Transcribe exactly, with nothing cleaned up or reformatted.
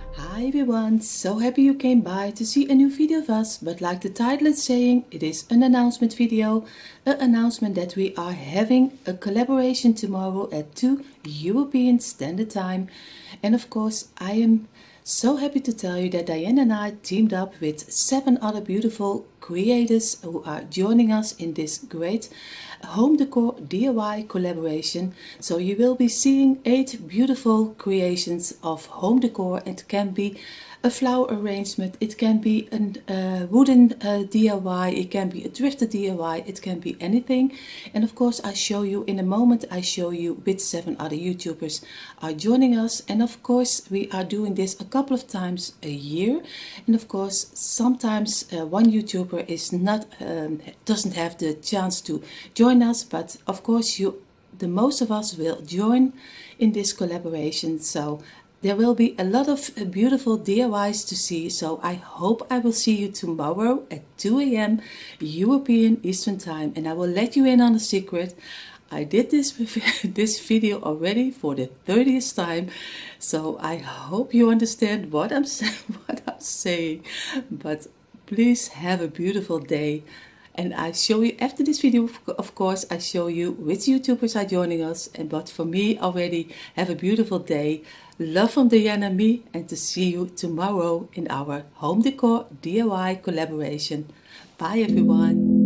Hi everyone, so happy you came by to see a new video of us, but like the title is saying, it is an announcement video, an announcement that we are having a collaboration tomorrow at two European Standard Time. And of course I am so happy to tell you that Diane and I teamed up with seven other beautiful creators who are joining us in this great home decor D I Y collaboration. So you will be seeing eight beautiful creations of home decor. It can be a flower arrangement, it can be a uh, wooden uh, D I Y, it can be a thrifted D I Y, it can be anything. And of course I show you in a moment, I show you which seven other YouTubers are joining us. And of course we are doing this a couple of times a year, and of course sometimes uh, one YouTuber is not um, doesn't have the chance to join us, but of course you the most of us will join in this collaboration. So there will be a lot of beautiful D I Ys to see, so I hope I will see you tomorrow at two A M European Eastern Time. And I will let you in on a secret. I did this this video already for the thirtieth time, so I hope you understand what I'm what I'm saying. But please have a beautiful day. And I show you after this video, of course, I show you which YouTubers are joining us. And but for me already, have a beautiful day. Love from Diane and me, and to see you tomorrow in our home decor D I Y collaboration. Bye everyone.